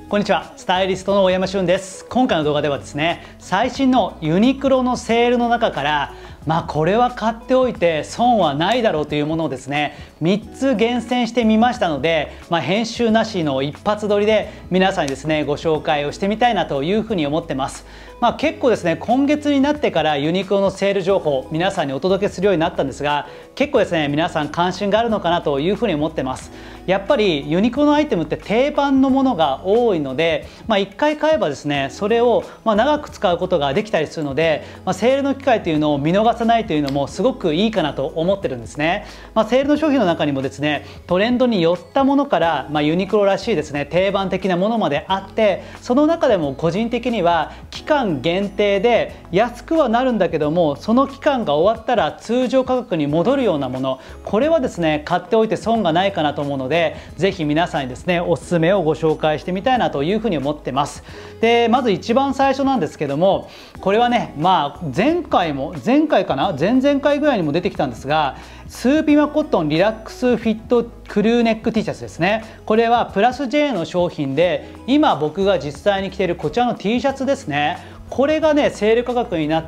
こんにちは、スタイリストの大山俊です。今回の動画ではですね、最新のユニクロのセールの中からこれは買っておいて損はないだろうというものをですね、3つ厳選してみましたので、編集なしの一発撮りで皆さんにですねご紹介をしてみたいなというふうに思ってます。結構ですね、今月になってからユニクロのセール情報皆さんにお届けするようになったんですが、結構ですね皆さん関心があるのかなというふうに思ってます。やっぱりユニクロのアイテムって定番のものが多いので、1回買えばですねそれを長く使うことができたりするので、セールの機会というのを見逃さないというのもすごくいいかなと思ってるんですね。セールの商品の中にもですね、トレンドに寄ったものから、ユニクロらしいですね定番的なものまであって、その中でも個人的には期間限定で安くはなるんだけども、その期間が終わったら通常価格に戻るようなもの、これはですね買っておいて損がないかなと思うので、ぜひ皆さんにですねおすすめをご紹介してみたいなというふうに思ってます。でまず一番最初なんですけども、これはね前回かな、前々回ぐらいにも出てきたんですが、スーピマコットンリラックスフィットクルーネック T シャツですね。これはプラス J の商品で、今僕が実際に着ているこちらの T シャツですね。これがねセール価格になって、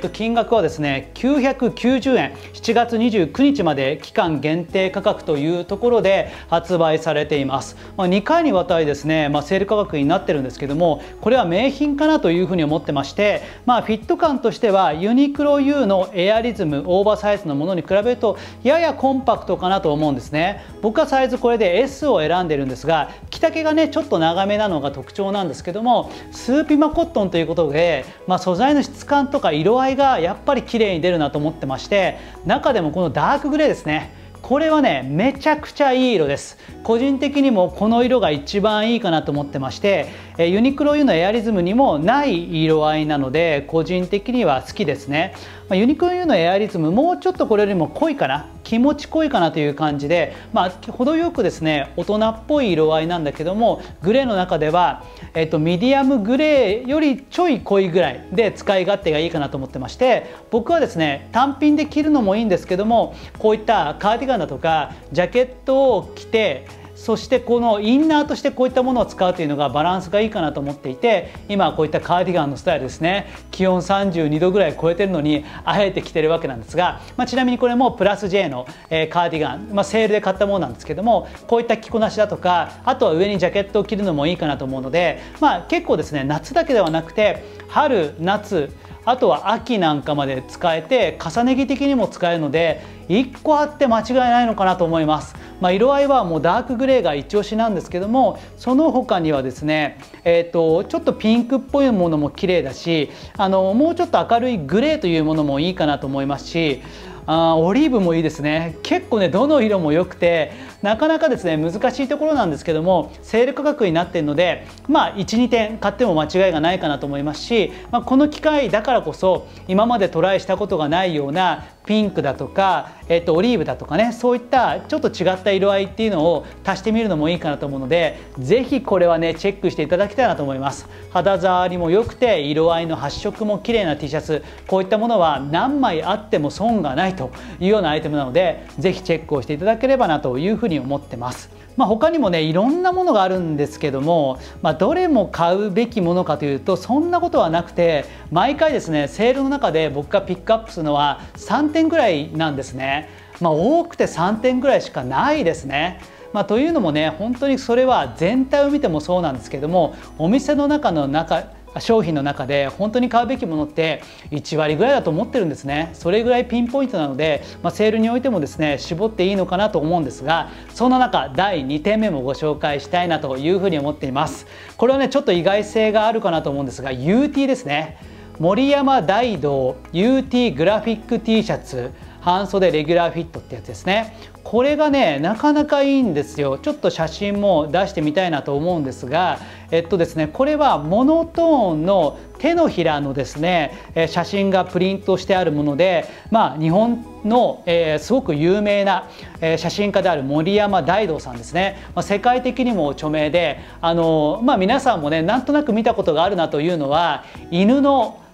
金額はですね990円、7月29日まで期間限定価格というところで発売されています。2回にわたりですね、セール価格になってるんですけども、これは名品かなというふうに思ってまして、フィット感としてはユニクロ U のエアリズムオーバーサイズのものに比べるとややコンパクトかなと思うんですね。僕はサイズこれで S を選んでるんですが、着丈がねちょっと長めなのが特徴なんですけども、スーピマコットンということで、素材の質感とか色合いがやっぱり綺麗に出るなと思ってまして、中でもこのダークグレーですね、これはねめちゃくちゃいい色です。個人的にもこの色が一番いいかなと思ってまして、ユニクロ U のエアリズムにもない色合いなので個人的には好きですね。ユニクロ U のエアリズムもうちょっとこれよりも濃いかな、気持ち濃いかなという感じで、程よくですね大人っぽい色合いなんだけども、グレーの中では、ミディアムグレーよりちょい濃いぐらいで使い勝手がいいかなと思ってまして、僕はですね単品で着るのもいいんですけども、こういったカーディガンだとかジャケットを着て、そしてこのインナーとしてこういったものを使うというのがバランスがいいかなと思っていて、今こういったカーディガンのスタイルですね、気温32度ぐらい超えてるのにあえて着てるわけなんですが、ちなみにこれもプラス J のカーディガン、セールで買ったものなんですけども、こういった着こなしだとか、あとは上にジャケットを着るのもいいかなと思うので、結構ですね夏だけではなくて春夏、あとは秋なんかまで使えて、重ね着的にも使えるので1個あって間違いないのかなと思います。色合いはもうダークグレーが一押しなんですけども、その他にはですね、ちょっとピンクっぽいものも綺麗だし、もうちょっと明るいグレーというものもいいかなと思いますし、オリーブもいいですね。結構ねどの色も良くて、なかなかですね難しいところなんですけども、セール価格になっているので1、2点買っても間違いがないかなと思いますし、この機会だからこそ今までトライしたことがないようなピンクだとか、オリーブだとかね、そういったちょっと違った色合いっていうのを足してみるのもいいかなと思うので、ぜひこれはねチェックしていただきたいなと思います。肌触りも良くて色合いの発色も綺麗な T シャツ、こういったものは何枚あっても損がないというようなアイテムなので、ぜひチェックをしていただければなというふうに思ってます。他にもねいろんなものがあるんですけども、どれも買うべきものかというとそんなことはなくて、毎回ですねセールの中で僕がピックアップするのは3点ぐらいなんですね。多くて3点ぐらいしかないですね。というのもね、本当にそれは全体を見てもそうなんですけども、お店の商品の中で本当に買うべきものって1割ぐらいだと思ってるんですね。それぐらいピンポイントなので、セールにおいてもですね絞っていいのかなと思うんですが、そんな中第2点目もご紹介したいなというふうに思っています。これはねちょっと意外性があるかなと思うんですが、 UT ですね。森山大道 UT グラフィック T シャツ半袖レギュラーフィットってやつですね。これがねなかなかいいんですよ。ちょっと写真も出してみたいなと思うんですが、ですねこれはモノトーンの手のひらのですね写真がプリントしてあるもので、日本の、すごく有名な写真家である森山大道さんですね。世界的にも著名で、皆さんもねなんとなく見たことがあるなというのは、犬の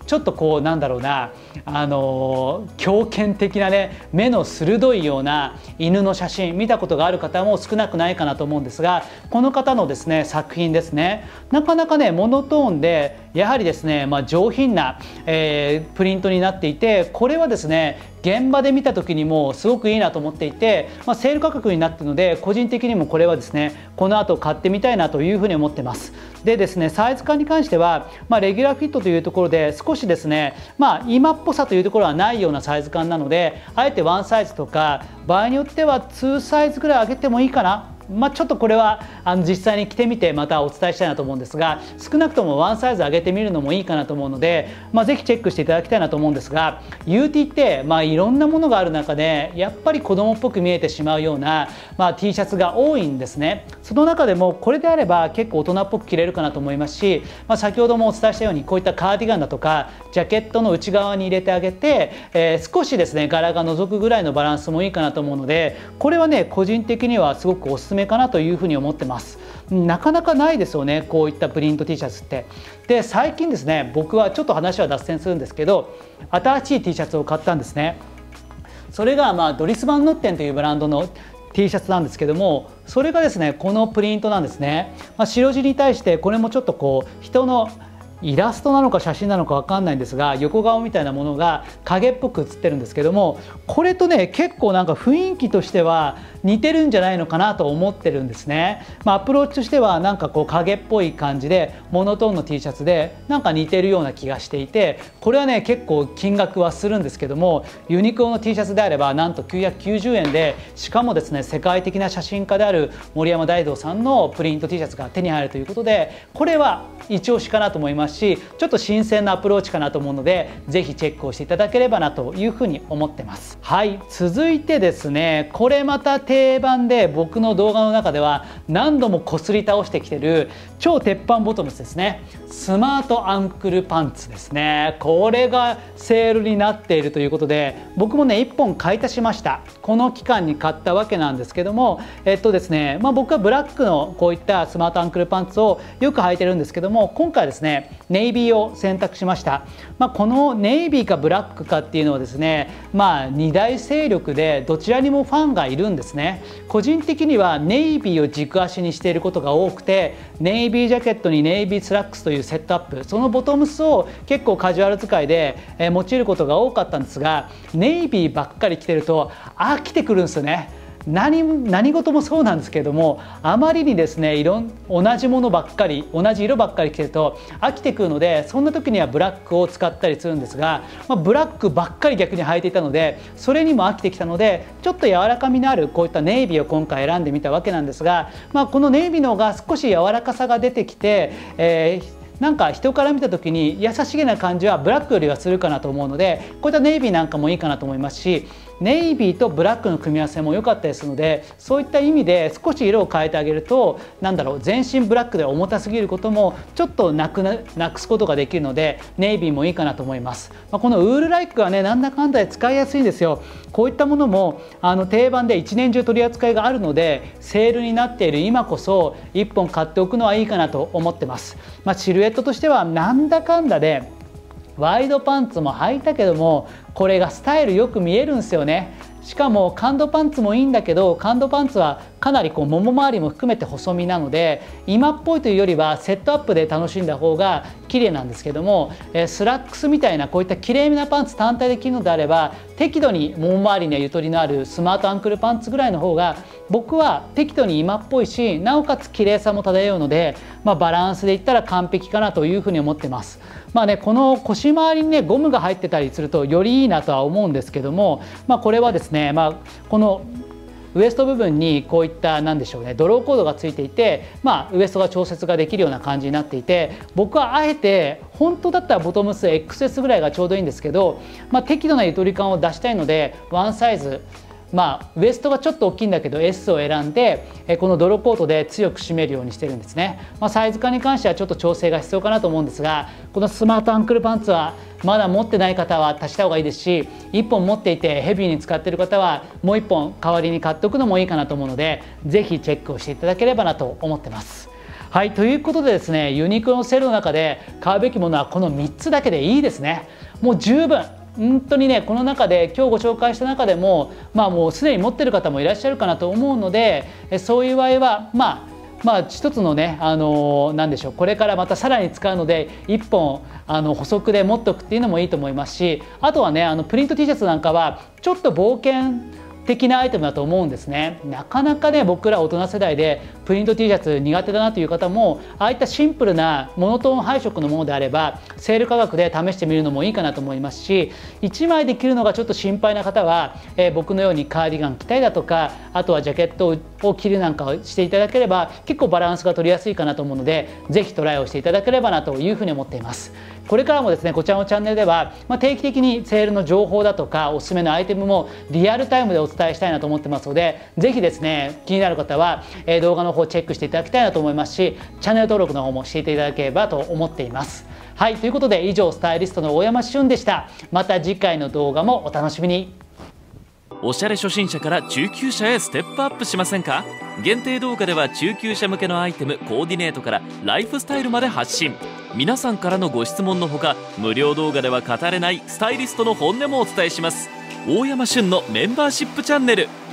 ちょっとこうなんだろうな強権的なね目の鋭いような犬の写真見たことがある方も少なくないかなと思うんですが、この方のですね作品ですね、なかなかねモノトーンでやはりですね、上品な、プリントになっていて、これはですね現場で見た時にもすごくいいなと思っていて、セール価格になっているので個人的にもこれはですねこの後買ってみたいなというふうに思ってます。でですね、サイズ感に関しては、レギュラーフィットというところで少しですね、今っぽさというところはないようなサイズ感なので、あえてワンサイズとか場合によっては2サイズぐらい上げてもいいかな。ちょっとこれは実際に着てみてまたお伝えしたいなと思うんですが、少なくともワンサイズ上げてみるのもいいかなと思うので、ぜひチェックしていただきたいなと思うんですが、 UT っていろんなものがある中でやっぱり子供っぽく見えてしまうような、T シャツが多いんですね。その中でもこれであれば結構大人っぽく着れるかなと思いますし、先ほどもお伝えしたようにこういったカーディガンだとかジャケットの内側に入れてあげて、少しですね柄が覗くぐらいのバランスもいいかなと思うので、これはね個人的にはすごくおすすめかなというふうに思ってます。なかなかないですよね、こういったプリント T シャツって。で最近ですね、僕はちょっと話は脱線するんですけど、新しい T シャツを買ったんですね。それがドリス・バン・ノッテンというブランドの T シャツなんですけども、それがですねこのプリントなんですね。白地に対してこれもちょっとこう人のイラストなのか写真なのか分かんないんですが、横顔みたいなものが影っぽく写ってるんですけども、これとね結構なんか雰囲気としては似てるんじゃないのかなと思ってるんですね。アプローチとしてはなんかこう影っぽい感じでモノトーンの T シャツでなんか似てるような気がしていて、これはね結構金額はするんですけども、ユニクロの T シャツであればなんと990円で、しかもですね世界的な写真家である森山大道さんのプリント T シャツが手に入るということで、これは一押しかなと思いますし、ちょっと新鮮なアプローチかなと思うので、ぜひチェックをしていただければなというふうに思ってます。はい、続いてですね、これまた定番で僕の動画の中では何度もこすり倒してきてる超鉄板ボトムスですね。スマートアンクルパンツですね。これがセールになっているということで、僕もね1本買い足しました。この期間に買ったわけなんですけども、ですね、僕はブラックのこういったスマートアンクルパンツをよく履いてるんですけども、今回ですねネイビーを選択しました。このネイビーかブラックかっていうのはですね、2大勢力でどちらにもファンがいるんですね。個人的にはネイビーを軸足にしていることが多くて、ネイビージャケットにネイビースラックスというセットアップ、そのボトムスを結構カジュアル使いで用いることが多かったんですが、ネイビーばっかり着てると飽きてくるんですよね。何事もそうなんですけれども、あまりにですね同じものばっかり同じ色ばっかり着てると飽きてくるので、そんな時にはブラックを使ったりするんですが、ブラックばっかり逆に履いていたのでそれにも飽きてきたので、ちょっと柔らかみのあるこういったネイビーを今回選んでみたわけなんですが、このネイビーの方が少し柔らかさが出てきて、なんか人から見た時に優しげな感じはブラックよりはするかなと思うので、こういったネイビーなんかもいいかなと思いますし、ネイビーとブラックの組み合わせも良かったりするので、そういった意味で少し色を変えてあげると、全身ブラックで重たすぎることもちょっとなくすことができるので、ネイビーもいいかなと思います。このウールライクはねなんだかんだで使いやすいんですよ。こういったものも定番で一年中取り扱いがあるので、セールになっている今こそ1本買っておくのはいいかなと思ってます。シルエットとしてはなんだかんだでワイドパンツも履いたけども、これがスタイルよく見えるんですよね。しかも感度パンツもいいんだけど、感度パンツはかなりもも周りも含めて細身なので、今っぽいというよりはセットアップで楽しんだ方が綺麗なんですけども、スラックスみたいなこういった綺麗めなパンツ単体で着るのであれば、適度にもも周りにはゆとりのあるスマートアンクルパンツぐらいの方が僕は適度に今っぽいし、なおかつ綺麗さも漂うので、バランスでいったら完璧かなというふうに思ってます。この腰回りにねゴムが入ってたりするとよりいいなとは思うんですけども、これはですね、このウエスト部分にこういったドローコードがついていて、ウエストが調節ができるような感じになっていて、僕はあえて本当だったらボトムス XS ぐらいがちょうどいいんですけど、適度なゆとり感を出したいのでワンサイズ、ウエストがちょっと大きいんだけど S を選んで、このドローコートで強く締めるようにしてるんですね。サイズ感に関してはちょっと調整が必要かなと思うんですが、このスマートアンクルパンツはまだ持ってない方は足した方がいいですし、1本持っていてヘビーに使っている方はもう1本代わりに買っておくのもいいかなと思うので、ぜひチェックをしていただければなと思ってます。 はい、ということでですね、ユニクロのセールの中で買うべきものはこの3つだけでいいですね。もう十分。本当にね、この中で今日ご紹介した中でも、もうすでに持ってる方もいらっしゃるかなと思うので、そういう場合は一つのね、何でしょう、これからまたさらに使うので1本補足で持っておくっていうのもいいと思いますし、あとはね、プリント T シャツなんかはちょっと冒険的なアイテムだと思うんですね。なかなかね、僕ら大人世代でプリント T シャツ苦手だなという方も、ああいったシンプルなモノトーン配色のものであればセール価格で試してみるのもいいかなと思いますし、1枚で着るのがちょっと心配な方は、僕のようにカーディガン着たりだとか、あとはジャケットを着るなんかをしていただければ結構バランスが取りやすいかなと思うので、ぜひトライをしていただければなというふうに思っています。これからもですね、こちらのチャンネルでは、定期的にセールの情報だとかおすすめのアイテムもリアルタイムでお伝えしたいなと思ってますので、ぜひですね、気になる方は動画の方チェックしていただきたいなと思いますし、チャンネル登録の方もしていただければと思っています。はい、ということで以上スタイリストの大山俊でした。また次回の動画もお楽しみに。 おしゃれ初心者から中級者へステップアップしませんか？限定動画では中級者向けのアイテム、コーディネートからライフスタイルまで発信。皆さんからのご質問のほか、無料動画では語れないスタイリストの本音もお伝えします。大山俊のメンバーシップチャンネル。